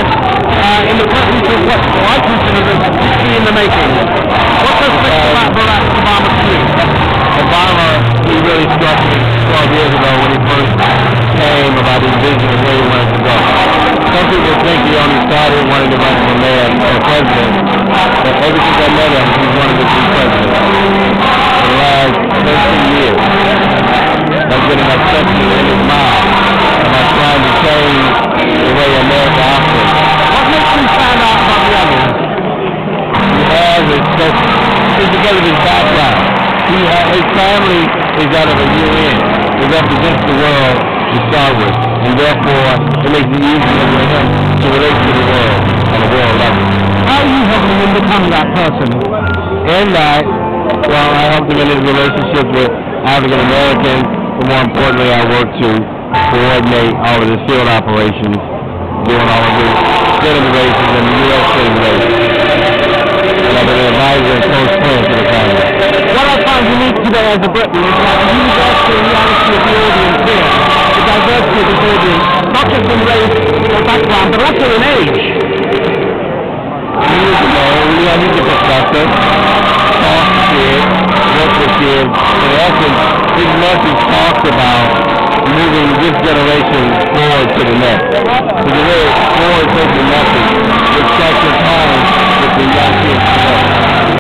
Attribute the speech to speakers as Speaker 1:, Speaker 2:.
Speaker 1: U.S. In the presence of what I consider as history in the making. What does about Barack Obama to you?
Speaker 2: Obama, he really struck me 12 years ago when he first came about his vision of where he wanted to go. Some people think he only started wanting to run for mayor or president, but ever since I met him, he's wanted to be president. For the last 13 years, by getting upset in his mind about trying to change the way America operates.
Speaker 1: What makes him stand out about the others?
Speaker 2: He has it's because of his background. His family is out of a UN. It represents the world to start with, and therefore it makes it easier for him to relate to the world on a world level.
Speaker 1: How are you helping him become that person?
Speaker 2: And I helped him in his relationship with African Americans, but more importantly, I work to coordinate all of his field operations, doing all of his state innovations and the U.S. state innovations. And I've been an advisor and close friend to the family.
Speaker 1: What I find unique today as a Briton is that the universal reality of the audience here, the diversity of the audience, not just in race or background, but also in age.
Speaker 2: Years ago, we had his perspective, talk to kids, work with kids. In essence, his message talks about moving this generation forward to the next. So the way forward-thinking message, which strikes his home with the young kids today.